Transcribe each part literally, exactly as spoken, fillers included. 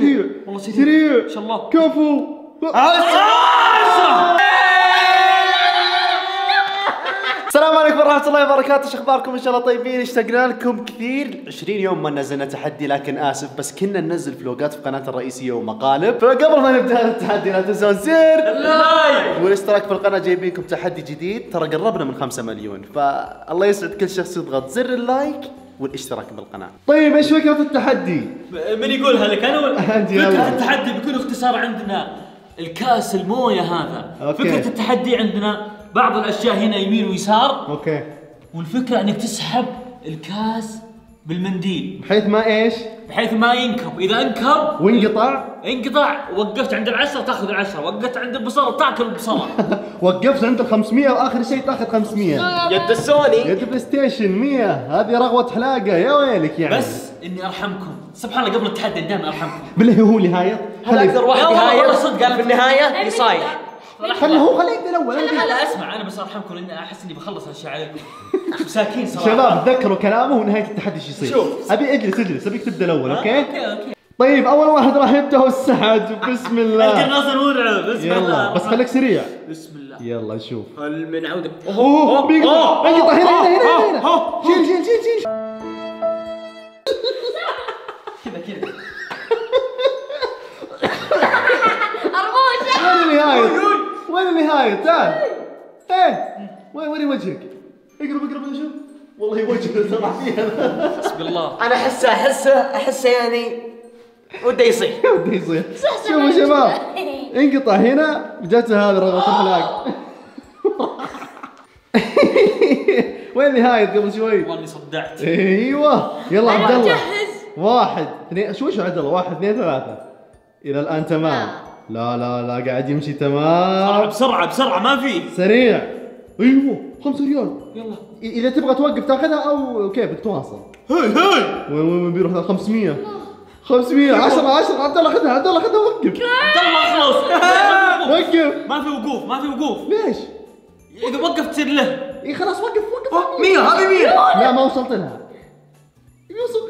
سريع والله سريع سريع ان شاء الله. كفو. السلام عليكم ورحمة الله وبركاته، شو اخباركم؟ ان شاء الله طيبين. اشتقنا لكم كثير. عشرين يوم ما نزلنا تحدي، لكن اسف بس كنا ننزل فلوقات في قناتنا الرئيسية ومقالب. فقبل ما نبدا التحدي لا تنسون زر اللايك والاشتراك في القناة. جايبينكم تحدي جديد، ترى قربنا من خمسة مليون، فالله يسعد كل شخص يضغط زر اللايك والاشتراك بالقناة. طيب ايش فكرة التحدي؟ من يقولها لك انا ولا؟ عندي فكرة أول. التحدي بكل اختصار عندنا الكاس المويه هذا. أوكي. فكرة التحدي عندنا بعض الاشياء هنا يمين ويسار، اوكي، والفكرة انك تسحب الكاس بالمنديل بحيث ما ايش؟ بحيث ما ينكب. اذا انكب وانقطع. انقطع، وقفت عند العشرة تاخذ العشرة، وقفت عند البصلة تاكل البصلة. وقفت عند ال خمسمية واخر شيء تاخذ خمسمية. يد السوني يد بلاي ستيشن مية. هذه رغوة حلاقة يا ويلك يعني. بس اني ارحمكم سبحان الله، قبل التحدي دائما ارحمكم. بالله هو نهاية. هذا اكثر واحد لا والله نهاية والله صدق قال في النهاية يصايح. خله هو خليه يبدا الاول. لا لا اسمع، انا بس ارحمكم لان احس اني بخلص الاشياء عليكم. مساكين صراحه. شباب تذكروا كلامه ونهاية التحدي ايش يصير. شوف. ابي اجلس اجلس ابيك تبدا الاول. اوكي اوكي اوكي. طيب اول واحد راح يبدا هو السعد. بسم الله. القناص المرعب. بسم يلا الله. بس خليك سريع. بسم الله. يلا نشوف. هل من عودة اوه بيقطع بيقطع هنا هنا هنا هنا. شيل شيل شيل شيل. كذا كذا. وين النهاية؟ وين النهاية؟ تعال. ايه وين وري وجهك؟ اقرب اقرب نشوف. والله وجهه طلع فيها. بسم الله. انا احسه احسه احسه يعني وده يصيح. وده يصير. شوفوا شباب انقطع هنا. جته هذه رغبة الحلاق. وين النهاية قبل شوي؟ والله صدعت. ايوه يلا عبد الله. جهز. واحد اثنين شو شو عبد الله؟ واحد اثنين ثلاثة. إلى الآن تمام. لا لا لا قاعد يمشي تمام. بسرعه بسرعه ما في. سريع. ايوه خمسة ريال. يلا. إ- إذا تبغى توقف تاخذها أو كيف بتواصل؟ هاي هاي. وين وين وين بيروح ذا؟ خمسمية. خمسمية عشرة عشرة. عبد الله خذها عبد الله خذها وقف. يلا خلاص. وقف. ما في وقوف ما في وقوف. ليش؟ اذا وقفت تصير له. اي خلاص وقف وقف. مية هذه مية. لا ما وصلت لها. يوصل.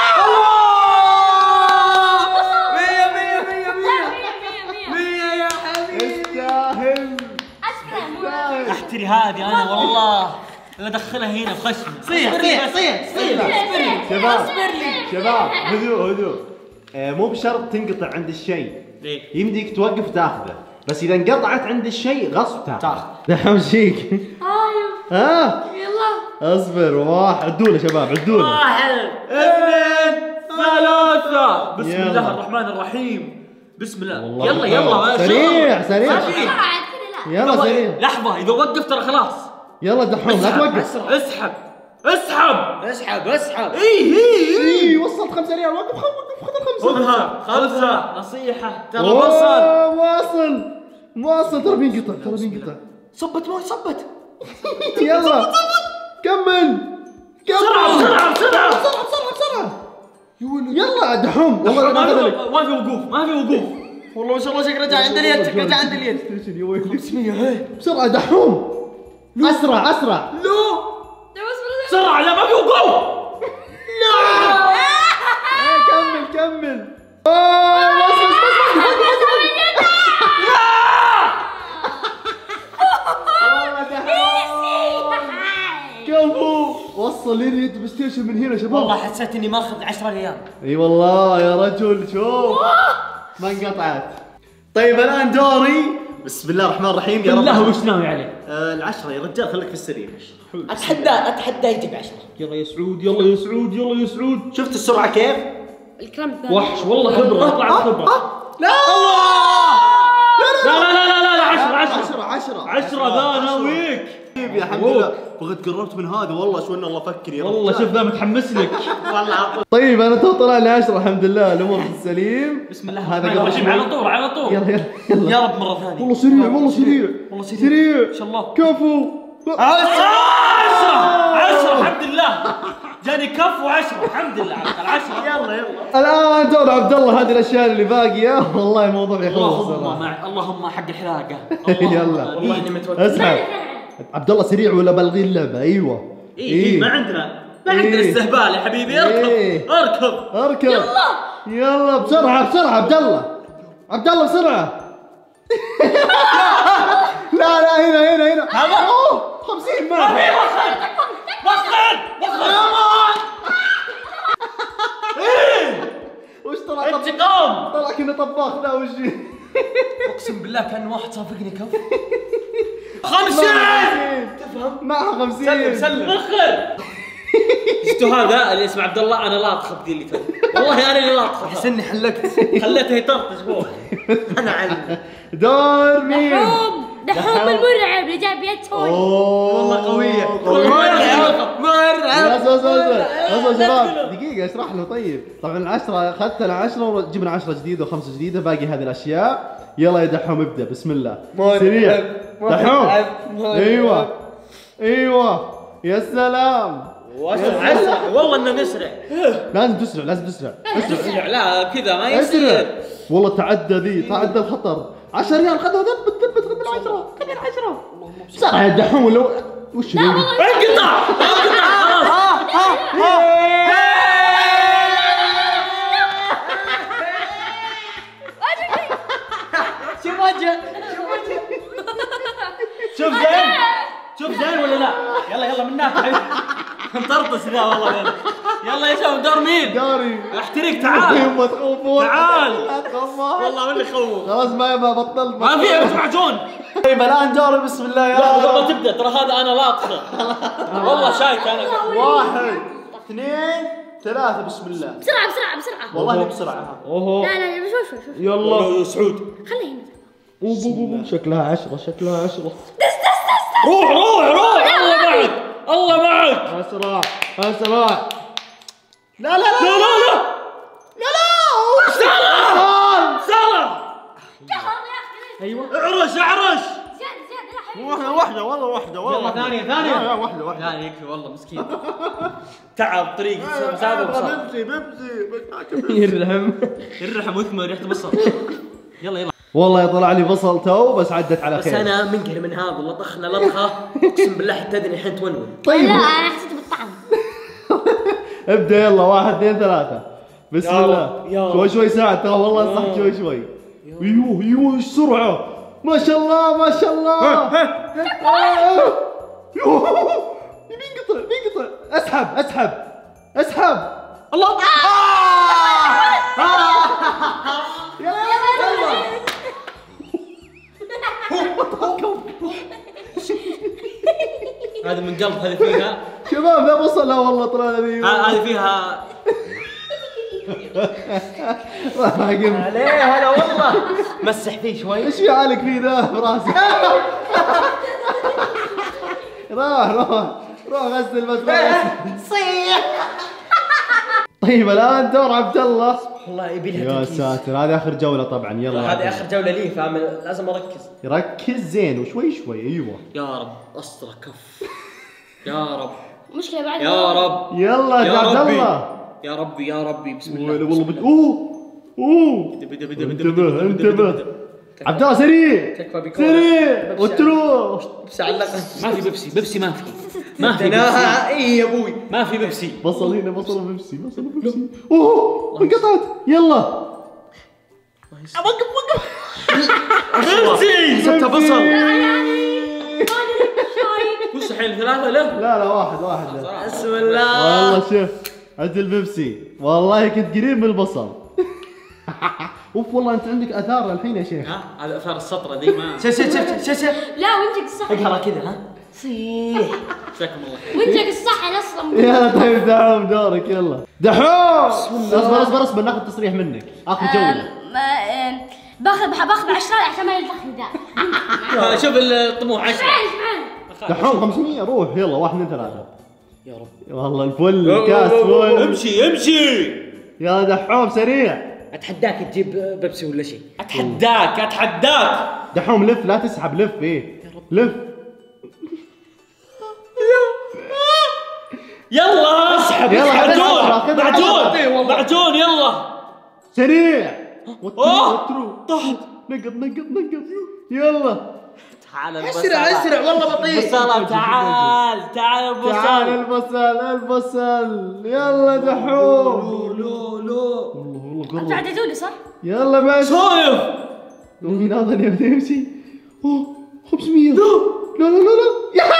مية مية مية مية مية يا حبيبي. يستاهل. يستاهل. احتري هذه انا والله لا ادخلها هنا بخشمي. صيح صيح صيح صيح. شباب شباب هدوء هدوء. آه، مو بشرط تنقطع عند الشيء. ليه؟ يمديك توقف تاخذه، بس اذا انقطعت عند الشيء غصب تاخذ. تاخذ. دحوم شيك. ايوه ها يلا اصبر. واحد عدوا له شباب عدوا له. واحد اثنين ثلاثة. بسم يلا. الله الرحمن الرحيم. بسم الله. والله يلا يلا ما سريع شغل. سريع. ما في. بسرعة كذا لا. يلا سريع. لحظة إذا وقف ترى خلاص. يلا دحوم لا اسحب توقف. اسحب اسحب. اسحب اسحب. اي اي اي وصلت خمسة ريال. وقف خ- وقف خذ الخمسة. خذها خذها نصيحة ترى أوه، وصل. واصل واصل. ترى بينقطع ترى بينقطع. صبت موي صبت. يلا كمل كمل. بسرعة بسرعة بسرعة. بسرعة بسرعة بسرعة. يلا دحوم. ما والله في ما ما في وقوف ما في وقوف. والله ما شاء الله شكله جاء عند اليد شكله جاء عند اليد. خمسمية. بسرعة دحوم. اسرع اسرع. لو بسرعة لا ما في وقوف. ايه كمل كمل. آه، بس بس بس بس بس بس. والله دحوم. كفو. وصل لي اليد بلاي ستيشن من هنا شباب. والله حسيت اني ماخذ عشرة ريال. اي والله يا رجل شوف ما انقطعت. طيب الان دوري. بسم الله الرحمن الرحيم. يا رب. بالله وش ناوي عليه؟ آه العشرة يا رجال خليك في السريع. اتحدى اتحدى يجيب عشرة. يلا يا سعود يلا يا سعود يلا يا سعود. شفت السرعة كيف؟ الكلام الثاني وحش والله خبرة طلعت خبرة. لا لا لا لا لا لا عشرة عشرة عشرة عشرة عشرة ذا ناويك. يا الحمد لله بغيت قربت من هذا والله شو ان الله فكر يا رب. والله شوف ذا متحمس لك. والله. طيب انا تو طلع لي عشرة الحمد لله الامور في السليم. بسم الله هذا الرحمن قبل الرحيم. شوي. على طول على طول. يلا يلا يلا. يا رب مرة ثانية. والله سريع والله سريع والله سريع. سريع ان شاء الله. كفو. عشرة عشرة الحمد لله. جاني كف وعشرة الحمد لله على العشرة. يلا يلا. الان دور عبد الله. هذه الاشياء اللي باقيه والله الموضوع يخلص اللهم صراحة. مع اللهم حق الحلاقة. يلا. والله اني متوتر. اسحب. عبد الله سريع ولا بلغي اللعبه؟ ايوه اي اي ما عندنا ما إيه. عندنا استهبال يا حبيبي. اركب إيه. اركب اركب. يلا يلا بسرعة بسرعة عبد الله، عبد الله بسرعة. لا لا هنا هنا هنا. هذا اوه خمسين ما في وصل وصل وصل. وش طلع؟ انتقام. طلع كنا طباخ ذا وش؟ اقسم بالله كان واحد صافقني كف. خمسين. تفهم؟ معها خمسين. سلم سلم. وخر. شفتوا هذا اللي اسمه عبد الله؟ انا لاطخ بدي اللي كان. والله انا اللي لاطخ. احس اني حلقت. خليته يطرطش فوق. انا علم. دور مين؟ دحوم دحوم المرعب اللي جاب يد توي. اوه والله قوية. مرعب مرعب. اصبر اصبر اصبر شباب دقيقة اشرح له. طيب طبعا العشرة اخذت العشرة وجبنا عشرة جديدة وخمسة جديدة، باقي هذه الاشياء. يلا يا دحوم ابدا بسم الله. سريع دحوم. ايوه ايوه يا سلام. عسى والله انه نسرع. لازم تسرع لازم تسرع نسرع لا كذا ما اسرع. يصير. والله تعدى ذي تعدى الخطر. عشرة ريال خذها ثبت ثبت خذ العشرة خذ العشرة بسرعة يا دحوم. لو وش ذي؟ انقطع انقطع خلاص. شوف وجه. شوف زين شوف زين ولا لا؟ يلا يلا من هناك. نطرطس ذا والله. يلا يا شباب دور مين؟ داري احترق تعال. يما تخوفون. تعال. لا تخوف. والله من اللي يخوف. خلاص ما يبغى بطلت. ما في بس معجون. طيب الان دوري بسم الله. لا قبل يلا ما تبدا ترى هذا انا لاطخه. والله شايك انا. واحد اثنين ثلاثة بسم الله. بسرعة بسرعة بسرعة. والله بسرعة. اوه لا لا لا شوف شوف شوف. يلا يا سعود. خليه هنا. أوه، أوه، أوه. شكلها عشرة شكلها عشرة. روح روح روح. الله معك الله معك. اسرع اسرع. لا لا لا لا لا لا لا سلام سلام. قهر يا أخي. ايوه اعرش اعرش. زيادة زيادة لا حبيبي. واحدة واحدة والله واحدة والله يلا ثانية ثانية. لا واحدة واحدة. لا يكفي والله مسكين. تعب طريق مسافة بصر. بيبسي بيبسي. يرحم. الرحم وثمة ريحة بصل. يلا يلا. والله طلع لي بصل تو بس عدت على بس خير. انا منقهر من هذا لطخنا لطخه. اقسم بالله حتى ادري الحين تونون. طيب لا أنا حسيت بالطعم. ابدا يلا واحد اثنين ثلاثة بسم يا الله. رب، يا رب. شوي شوي ساعد ترى والله انصحك شوي شوي. ايوه ايوه ايش سرعة ما شاء الله ما شاء الله. أيوه. بينقطع بينقطع. اسحب اسحب اسحب. الله. هذا من قلب هذه فيها. شباب لا بصل لا والله طلع لي. هذه فيها. راح اقم. عليه هلا والله. مسح فيه شوي. ايش في عالق فيه ذا براسي؟ راح روح روح غسل بس صيح. طيب الان دور عبد الله. والله يبي لها يا تركيز. ساتر هذه اخر جولة طبعا يلا. هذه اخر جوله لي فاهم لازم اركز. ركز زين وشوي شوي ايوه. يا رب استر كف. يا رب مشكلة بعد. يا رب يلا يا يا عبد ربي. الله. يا ربي يا ربي بسم والله الله. والله بد... اوه اوه بدا بدا بدا بدا انتبه بدا بدا بدا انتبه. عبد الله سريع تكفى بكورة. سريع ببشع. وتروح. بس علقه. ما في بيبسي بيبسي ما في ما في بيبسي انا اي يا ابوي. ما في بيبسي. بصل هنا بصل وبيبسي بصل وبيبسي. اوه انقطعت يلا. وقف وقف. بيبسي. ستة بصل. وش الحين ثلاثة له؟ لا لا واحد واحد لا. بسم الله. والله شوف عند البيبسي والله كنت قريب من البصل. اوف والله انت عندك اثار الحين يا شيخ. ها هذا اثار السطرة ذي ما. شوف شوف شوف شوف شوف. لا وانتك الصح. اقهرها كذا ها. صيح. جزاكم الله. وانتك الصح انا اصلا. يلا طيب دحوم دورك يلا. دحوم اصبر اصبر اصبر ناخذ تصريح منك اخر جولة. أم، ما- أم، باخذ باخذ عشرة عشان ما يلطخني ذا. آه، شوف الطموح عشرة. معلش معلش. دحوم خمسمية روح يلا واحد اثنين ثلاثة. يا رب. والله الفل الكاس فل. امشي امشي. يا دحوم سريع. اتحداك تجيب بيبسي ولا شيء. اتحداك اتحداك. دحوم لف لا تسحب لف ايه لف. يلا اسحب يلا، معجون خذها، خذها، معجون خذها. معجون يلا. سريع وترو أوه. وترو طحت نقط نقط نقط يلا. تعال اسرع اسرع والله بطيء. بصلة تعال تعال تعال البصل. البصل البصل يلا دحوم. لو لو والله والله قرب. تعددوا لي صح؟ يلا بس سويف لو يناظر يبدا يمشي. اوه خمسمية. لا لا لا لا يا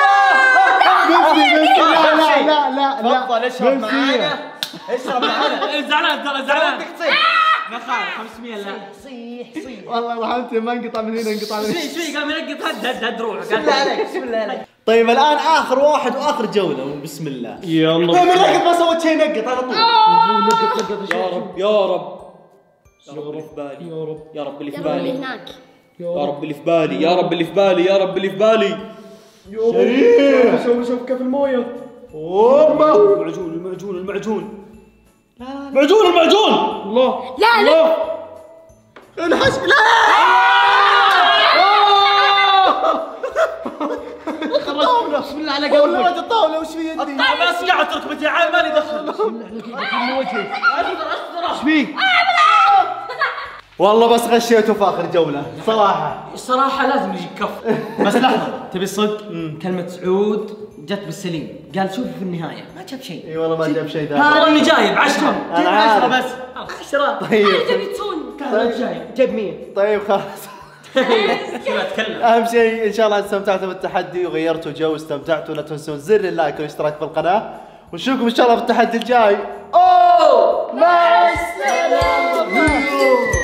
لا لا لا لا لا تفضل اشرب معانا اشرب معانا. زعلان ترى زعلان ودك تصيح ما خالف خمسمية لا صيح صيح. والله رحمتي ما انقطع من هنا انقطع من هنا. شوي شوي قام ينقط هد هد هد روح بسم الله عليك بسم الله عليك. طيب الان اخر واحد واخر جوله وبسم الله. يلا طيب الركض ما سويت شيء نقط على طول. يا رب يا رب يا رب اللي في بالي يا رب يا رب اللي في يلا اللي بالي هناك. يا رب اللي في بالي يا رب اللي في بالي يا رب اللي في بالي شريف شوف شوف كيف المويه. اوبا المعجون المعجون المعجون معجون المعجون الله لا لا انحش. لا الطاولة بسم الله على والله قلبك. الطاوله وش في يدي؟ بس قاعد ركبتي عاد مالي دخل من وجهك. ايش فيك؟ والله بس غشيته في اخر جوله صراحه. الصراحة لازم يجيك كف بس لحظة تبي الصدق كلمة سعود جت بالسليم قال شوف في النهاية ما جاب شيء اي والله ما جاب شيء ذا. والله اني جايب عشرة أنا جايب عارف. عشرة بس عشرة طيب تبيتون. كان جايب جاب مية. طيب خلاص. كذا اتكلم اهم شيء ان شاء الله استمتعتوا بالتحدي وغيرتوا جو واستمتعتوا. لا تنسون زر اللايك والاشتراك في القناه ونشوفكم ان شاء الله في التحدي الجاي. اوه مع السلامه.